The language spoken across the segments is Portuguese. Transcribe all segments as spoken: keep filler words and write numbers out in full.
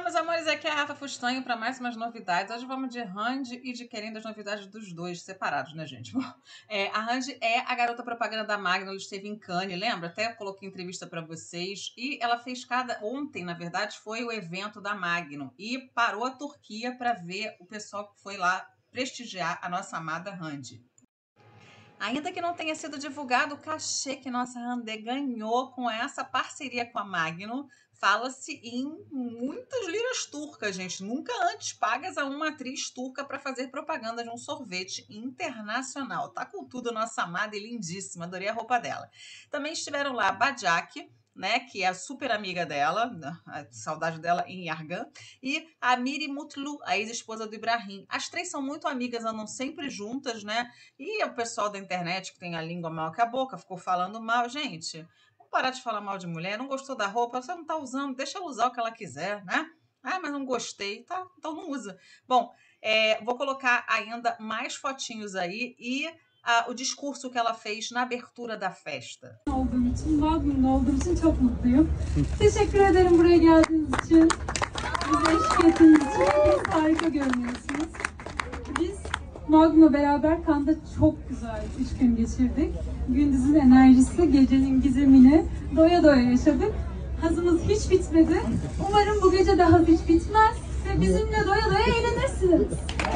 meus amores, aqui é a Rafa Fustanho para mais umas novidades. Hoje vamos de Randy e de Querendo, as novidades dos dois separados, né, gente? Bom, é, a Randy é a garota propaganda da Magnum, ela esteve em Cannes, lembra? Até coloquei entrevista para vocês. E ela fez cada... Ontem, na verdade, foi o evento da Magnum. E parou a Turquia para ver o pessoal que foi lá prestigiar a nossa amada Randy. Ainda que não tenha sido divulgado o cachê que nossa Randy ganhou com essa parceria com a Magnum, fala-se em muitas liras turcas, gente. Nunca antes pagas a uma atriz turca para fazer propaganda de um sorvete internacional. Tá com tudo, nossa amada e lindíssima. Adorei a roupa dela. Também estiveram lá a Badiak, né, que é a super amiga dela, a saudade dela em Yargan, e a Miri Mutlu, a ex-esposa do Ibrahim. As três são muito amigas, andam sempre juntas, né? E o pessoal da internet, que tem a língua mal que a boca, ficou falando mal. Gente, vamos parar de falar mal de mulher. Não gostou da roupa, você não tá usando, deixa ela usar o que ela quiser, né? Ah, mas não gostei, tá? Então não usa. Bom, é, vou colocar ainda mais fotinhos aí e a, o discurso que ela fez na abertura da festa. Olduğum için, Magnum'da olduğum için çok mutluyum. Teşekkür ederim buraya geldiğiniz için. Bize eşlik ettiğiniz için. Hepiniz harika görünüyorsunuz. Biz Magnum'la beraber Cannes'da çok güzel üç gün geçirdik. Gündüzün enerjisi, gecenin gizemini doya doya yaşadık. Hazımız hiç bitmedi. Umarım bu gece de haz hiç bitmez ve bizimle doya doya eğlenirsiniz.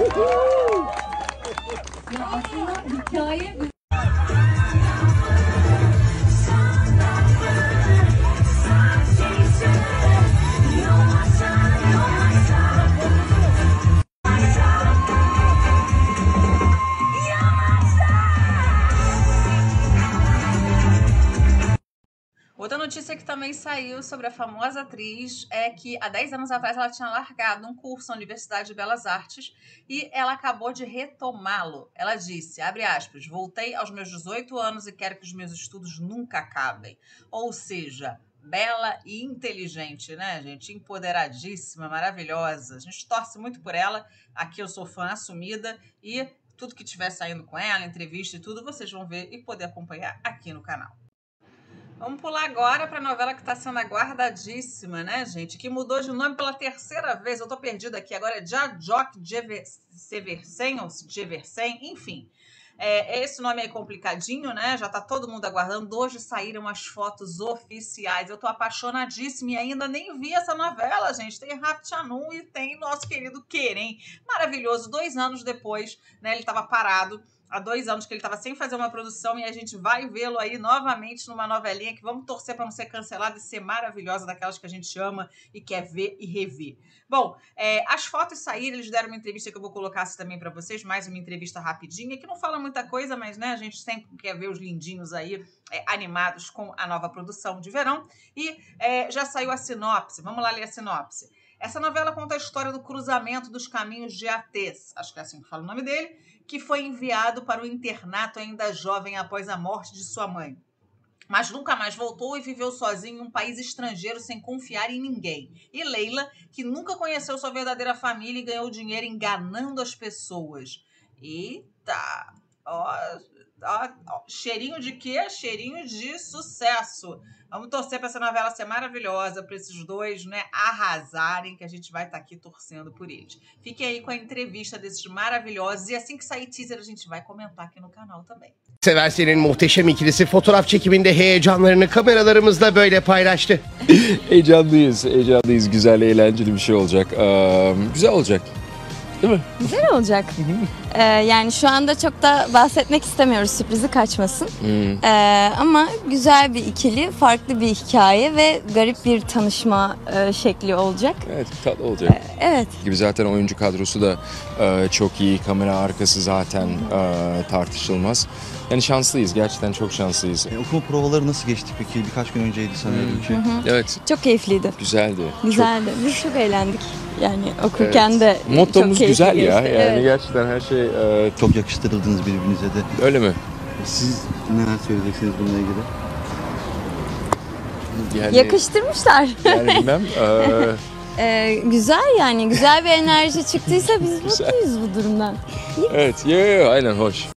Ya aslında hikaye... Outra notícia que também saiu sobre a famosa atriz é que há dez anos atrás ela tinha largado um curso na Universidade de Belas Artes e ela acabou de retomá-lo. Ela disse, abre aspas, voltei aos meus dezoito anos e quero que os meus estudos nunca acabem. Ou seja, bela e inteligente, né, gente? Empoderadíssima, maravilhosa. A gente torce muito por ela. Aqui eu sou fã assumida e tudo que estiver saindo com ela, entrevista e tudo, vocês vão ver e poder acompanhar aqui no canal. Vamos pular agora para a novela que está sendo aguardadíssima, né, gente? Que mudou de nome pela terceira vez. Eu tô perdida aqui. Agora é Jajok Seversen, ou Seversen, enfim. É, esse nome é complicadinho, né? Já tá todo mundo aguardando. Hoje saíram as fotos oficiais. Eu tô apaixonadíssima e ainda nem vi essa novela, gente. Tem Raft Chanun e tem nosso querido Kerem. Maravilhoso. Dois anos depois, né? Ele estava parado. Há dois anos que ele estava sem fazer uma produção e a gente vai vê-lo aí novamente numa novelinha que vamos torcer para não ser cancelada e ser maravilhosa, daquelas que a gente ama e quer ver e rever. Bom, é, as fotos saíram, eles deram uma entrevista que eu vou colocar também para vocês, mais uma entrevista rapidinha, que não fala muita coisa, mas né, a gente sempre quer ver os lindinhos aí é, animados com a nova produção de verão. E é, já saiu a sinopse, vamos lá ler a sinopse. Essa novela conta a história do cruzamento dos caminhos de Ates, acho que é assim que fala o nome dele, que foi enviado para o internato ainda jovem após a morte de sua mãe. Mas nunca mais voltou e viveu sozinho em um país estrangeiro sem confiar em ninguém. E Leila, que nunca conheceu sua verdadeira família e ganhou dinheiro enganando as pessoas. Eita! Ó, ó, ó. Cheirinho de quê? Cheirinho de sucesso. Vamos torcer para essa novela ser maravilhosa, para esses dois, né, arrasarem, que a gente vai estar aqui torcendo por eles. Fiquem aí com a entrevista desses maravilhosos e assim que sair teaser a gente vai comentar aqui no canal também. Seversen'in muhteşem ikilisi fotoğraf çekiminde heyecanlarını kameralarımızla böyle paylaştı. Heyecanlıyız, heyecanlıyız. Güzel, eğlenceli bir şey olacak. Ee, güzel olacak. Değil mi? Güzel olacak. Ee, yani şu anda çok da bahsetmek istemiyoruz, sürprizi kaçmasın. Hmm. Ee, ama güzel bir ikili, farklı bir hikaye ve garip bir tanışma e, şekli olacak. Evet, tatlı olacak. Ee, evet. Gibi zaten oyuncu kadrosu da e, çok iyi. Kamera arkası zaten e, tartışılmaz. Yani şanslıyız, gerçekten çok şanslıyız. E, okuma provaları nasıl geçti peki? Birkaç gün önceydi sanıyorum ki. Evet. Çok keyifliydi. Güzeldi. Güzeldi. Çok... Biz çok eğlendik. Yani okurken evet. de Mottomuz çok güzel keyifli ya. geçti. Yani evet. gerçekten her şey... E, Çok yakıştırıldınız birbirinize de. Öyle mi? Siz neler söyleyeceksiniz bununla ilgili? Yani, Yakıştırmışlar. Yani bilmem. E, Ee, güzel yani. Güzel bir enerji çıktıysa biz mutluyuz bu durumdan. evet. Yo, yo, aynen hoş.